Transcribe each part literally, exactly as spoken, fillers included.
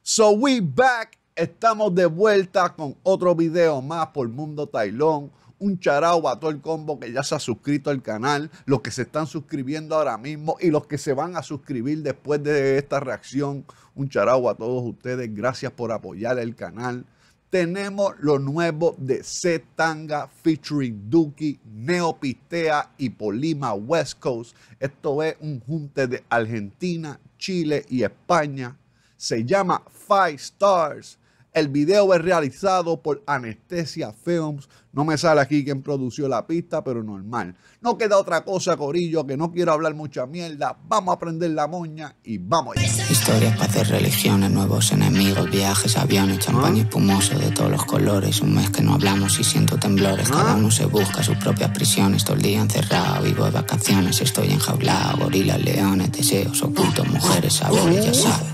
So we back, estamos de vuelta con otro video más por Mundo Tailón. Un charao a todo el combo que ya se ha suscrito al canal, los que se están suscribiendo ahora mismo y los que se van a suscribir después de esta reacción. Un charao a todos ustedes, gracias por apoyar el canal. Tenemos lo nuevo de Z-Tanga featuring Duki, Neopistea y Polima West Coast. Esto es un junte de Argentina, Chile y España. Se llama Five Stars. El video es realizado por Anestesia Films. No me sale aquí quién produció la pista, pero normal. No queda otra cosa, corillo, que no quiero hablar mucha mierda. Vamos a prender la moña y vamos allá. Historias para hacer religiones, nuevos enemigos, viajes, aviones, champaña espumoso de todos los colores. Un mes que no hablamos y siento temblores. Cada uno se busca sus propias prisiones. Todo el día encerrado, vivo de vacaciones. Estoy enjaulado, gorilas, leones, deseos ocultos, mujeres, sabores, ya sabes.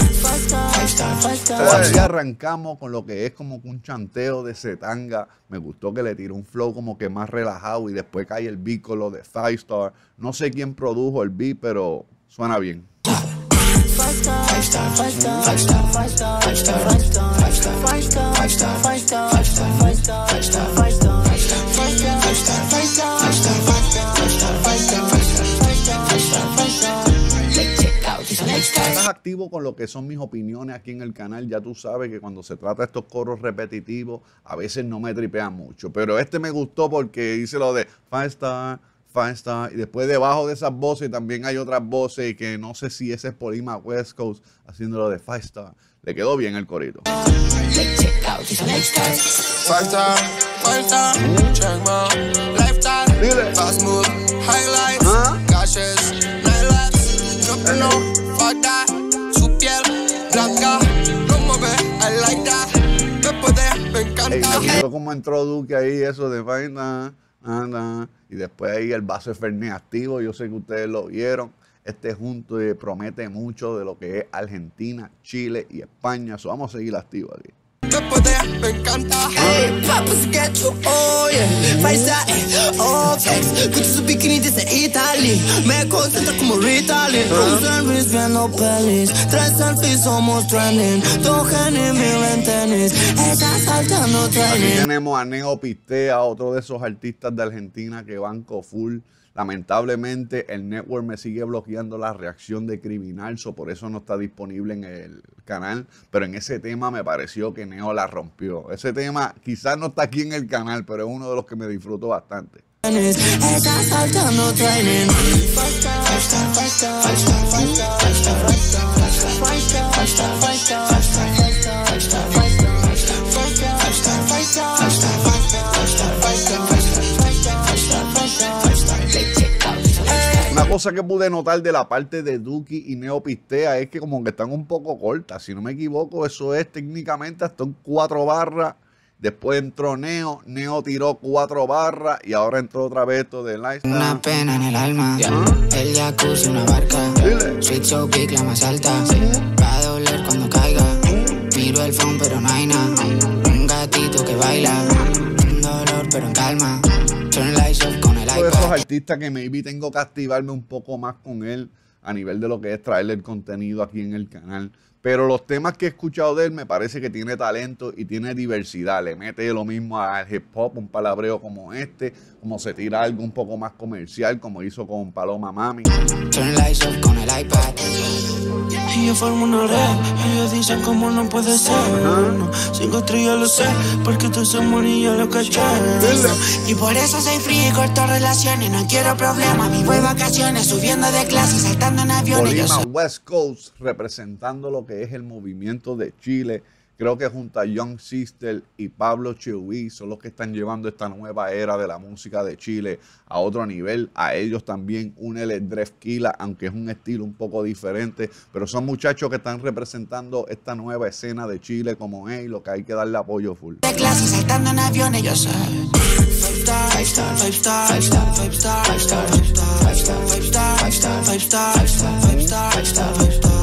Y arrancamos con lo que es como un chanteo de Z-Tanga. Me gustó que le tiró un flow como que más relajado y después cae el beat con lo de Five Star. No sé quién produjo el beat, pero suena bien. Estás activo con lo que son mis opiniones aquí en el canal. Ya tú sabes que cuando se trata de estos coros repetitivos a veces no me tripean mucho, pero este me gustó porque dice lo de Five Star, Five Star y después debajo de esas voces también hay otras voces y que no sé si ese es Polima West Coast haciendo lo de Five Star. Le quedó bien el corito. Five star, five star, check my lifestyle, fast move, highlights, gashes, night lights, no, no, fuck that, su piel blanca, no mueve, I like that, me puede, me encanta. Hey, me gustó como entró Duque ahí, eso de vaina, anda, y después ahí el base Fernet activo, yo sé que ustedes lo vieron. Este junto promete mucho de lo que es Argentina, Chile y España. So, vamos a seguir activos aquí. Me encanta. Hey, papas get you, oh yeah. Five star, oh flex. Gucci su bikini desde Italia. Me concentra como Ritalin. Un sandwich viendo pelis. Tres selfies somos trending. Dos genes mil en tenis. Ella saltando trending. Tenemos a Neopistea, otro de esos artistas de Argentina que banco full. Lamentablemente el network me sigue bloqueando la reacción de Criminal, so por eso no está disponible en el canal, pero en ese tema me pareció que Neo la rompió. Ese tema quizás no está aquí en el canal, pero es uno de los que me disfruto bastante. Una cosa que pude notar de la parte de Duki y Neopistea es que como que están un poco cortas. Si no me equivoco, eso es técnicamente hasta un cuatro barras. Después entró Neo, Neo tiró cuatro barras y ahora entró otra vez esto de Lifestyle. Una pena en el alma, yeah. El jacuzzi, una barca, Sweet So Big, la más alta, sí. Va a doler cuando caiga, miro el phone pero no hay nada, un gatito que baila, un dolor pero en calma, turn lights off con el iPad. De esos artistas que maybe tengo que activarme un poco más con él a nivel de lo que es traerle el contenido aquí en el canal. Pero los temas que he escuchado de él me parece que tiene talento y tiene diversidad. Le mete lo mismo al hip hop, un palabreo como este, como se tira algo un poco más comercial, como hizo con Paloma Mami. Turn lights off con el iPad. Y yo formo una red, ellos dicen como no puede ser. No, cinco estrellas lo sé, porque tú se morí y yo lo caché. Y por eso soy frío y corto relaciones, no quiero problemas, vivo de vacaciones, subiendo de clase, saltando en aviones. Polima West Coast representando lo que es el movimiento de Chile. Creo que junto a Young Sister y Pablo Chewy son los que están llevando esta nueva era de la música de Chile a otro nivel. A ellos también únele Drefkila, aunque es un estilo un poco diferente, pero son muchachos que están representando esta nueva escena de Chile como es, y lo que hay que darle apoyo full. De clase saltando en aviones, ya sabes. Five star, five star, five star, five star, five star, five star, five star, five star, five star, five star, five star, five star, five star, five star.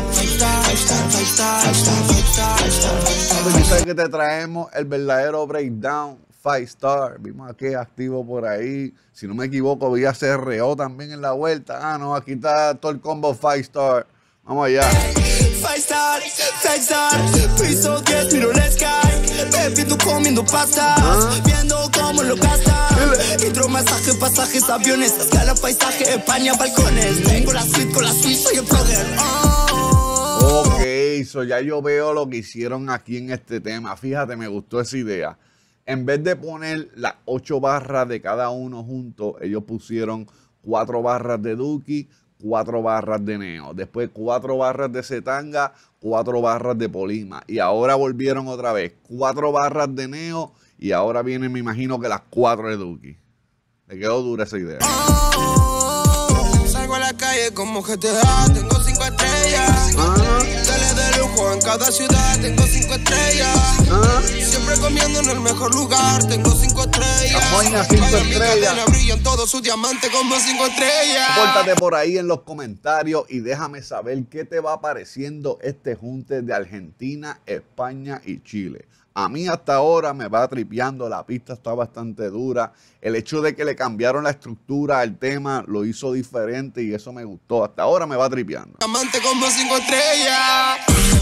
Tú sabes que te traemos el verdadero breakdown. Five Star, vimos aquí activo por ahí. Si no me equivoco, vi a C R O también en la vuelta. Ah, no, aquí está todo el combo Five Star. Vamos allá. Five star, five star, piso diez, miro el sky. Bebiendo, comiendo pastas, ¿ah? Viendo cómo lo gastan. Hidromasaje, pasajes, aviones, escala, paisaje, España, balcones. Tengo la suite con la suite, soy el blogger. Oh. Ok, so ya yo veo lo que hicieron aquí en este tema. Fíjate, me gustó esa idea. En vez de poner las ocho barras de cada uno juntos, ellos pusieron cuatro barras de Duki, cuatro barras de Neo. Después cuatro barras de Zetanga, cuatro barras de Polima. Y ahora volvieron otra vez. Cuatro barras de Neo y ahora vienen, me imagino que las cuatro de Duki. Me quedó dura esa idea. Salgo a la calle como G T A, tengo cinco estrellas. Ah. Tele de lujo en cada ciudad, tengo cinco estrellas. Ah. Siempre comiendo en el mejor lugar, tengo cinco estrellas. La moña cinco estrellas. Brillan todos sus diamantes como cinco estrellas. Pórtate por ahí en los comentarios y déjame saber qué te va pareciendo este junte de Argentina, España y Chile. A mí hasta ahora me va tripeando, la pista está bastante dura. El hecho de que le cambiaron la estructura al tema lo hizo diferente y eso me gustó. Hasta ahora me va tripeando. Amante como cinco estrellas.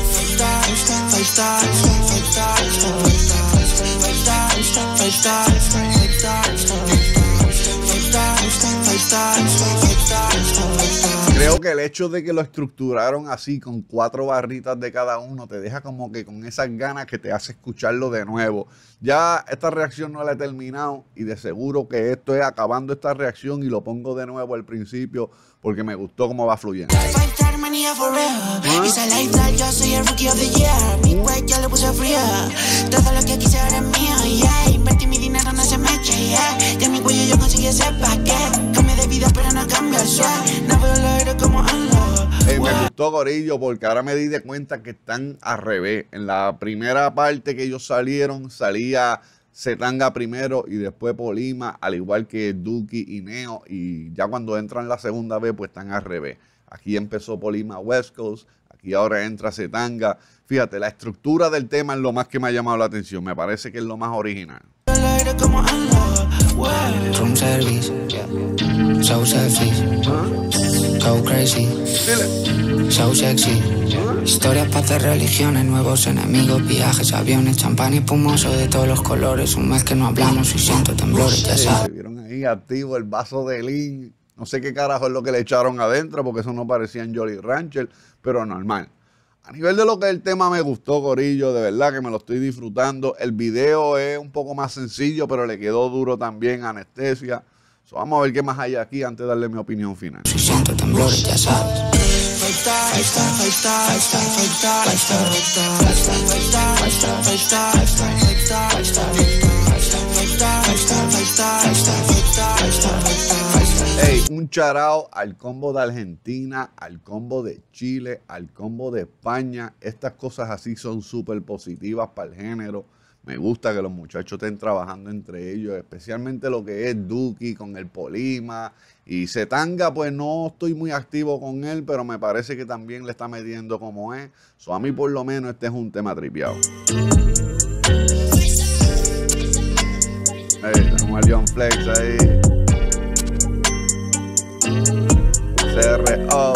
Creo que el hecho de que lo estructuraron así con cuatro barritas de cada uno te deja como que con esas ganas que te hace escucharlo de nuevo. Ya esta reacción no la he terminado y de seguro que esto es acabando esta reacción y lo pongo de nuevo al principio porque me gustó cómo va fluyendo. Yo soy el rookie of the year. Mi güey ya lo puse fría. Todo lo que quise ahora es mío, yeah. Invertí mi dinero, no se me eche, yeah. Ya mi cuello yo conseguí ese paquete. Cambio de vida pero no cambio el swag. No veo el aire como ando. Hey, me gustó, Corillo, porque ahora me di de cuenta que están al revés. En la primera parte que ellos salieron, salía Zetanga primero y después Polima, al igual que Duki y Neo. Y ya cuando entran la segunda vez, pues están al revés. Aquí empezó Polima West Coast, aquí ahora entra Zetanga. Fíjate, la estructura del tema es lo más que me ha llamado la atención. Me parece que es lo más original. Room service, so selfish, go crazy, so sexy. Historias para hacer religiones, nuevos enemigos, viajes, aviones, champán y espumoso de todos los colores. Un mes que no hablamos y siento temblores, ya sabes. Se vieron ahí activo el vaso de Lean. No sé qué carajo es lo que le echaron adentro, porque eso no parecía en Jolly Rancher, pero normal. A nivel de lo que el tema me gustó, Corillo, de verdad que me lo estoy disfrutando. El video es un poco más sencillo, pero le quedó duro también, Anestesia. So, vamos a ver qué más hay aquí antes de darle mi opinión final. Si siento temblores, ya sabes. Hey, un charao al combo de Argentina, al combo de Chile, al combo de España. Estas cosas así son súper positivas para el género. Me gusta que los muchachos estén trabajando entre ellos, especialmente lo que es Duki con el Polima. Y Zetanga, pues no estoy muy activo con él, pero me parece que también le está metiendo como es. So, a mí por lo menos este es un tema tripeado. Hey, tenemos a Leon Flex ahí. C R O.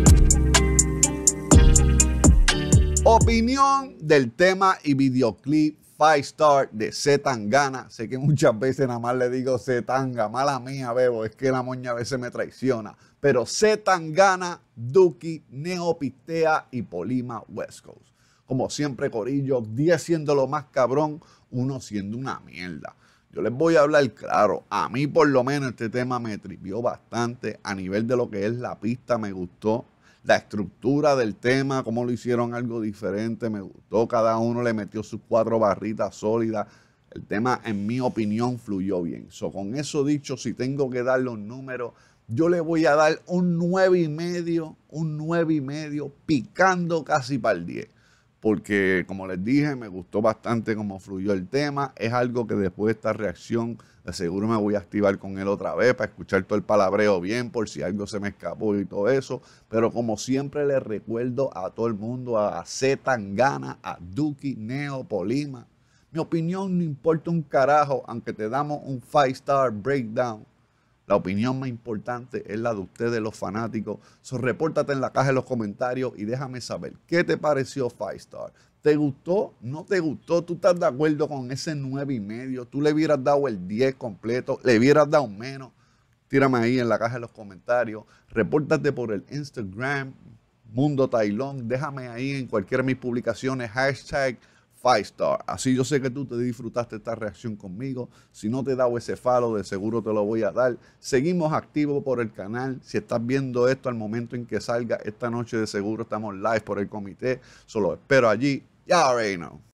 Opinión del tema y videoclip Five Star de Zetangana. Sé que muchas veces nada más le digo Zetanga, mala mía, bebo, es que la moña a veces me traiciona. Pero Zetangana, Duki, Neo Pistea y Polima West Coast. Como siempre, Corillo, diez siendo lo más cabrón, uno siendo una mierda. Yo les voy a hablar claro, a mí por lo menos este tema me tripió bastante. A nivel de lo que es la pista me gustó. La estructura del tema, cómo lo hicieron algo diferente, me gustó. Cada uno le metió sus cuatro barritas sólidas. El tema, en mi opinión, fluyó bien. So, con eso dicho, si tengo que darle un número, yo le voy a dar un nueve y medio, un nueve y medio, picando casi para el diez. Porque, como les dije, me gustó bastante cómo fluyó el tema. Es algo que después de esta reacción, de seguro me voy a activar con él otra vez para escuchar todo el palabreo bien, por si algo se me escapó y todo eso. Pero como siempre les recuerdo a todo el mundo, a Zetangana, a Duki, Neo, Polima. Mi opinión no importa un carajo, aunque te damos un five star breakdown. La opinión más importante es la de ustedes, los fanáticos. So, repórtate en la caja de los comentarios y déjame saber qué te pareció Five Star. ¿Te gustó? ¿No te gustó? ¿Tú estás de acuerdo con ese nueve y medio? ¿Tú le hubieras dado el diez completo? ¿Le hubieras dado menos? Tírame ahí en la caja de los comentarios. Repórtate por el Instagram, Mundo Tailón. Déjame ahí en cualquiera de mis publicaciones, hashtag Five Star. Así yo sé que tú te disfrutaste esta reacción conmigo. Si no te he dado ese follow, de seguro te lo voy a dar. Seguimos activos por el canal. Si estás viendo esto al momento en que salga, esta noche de seguro estamos live por el comité. Solo espero allí. Ya already know.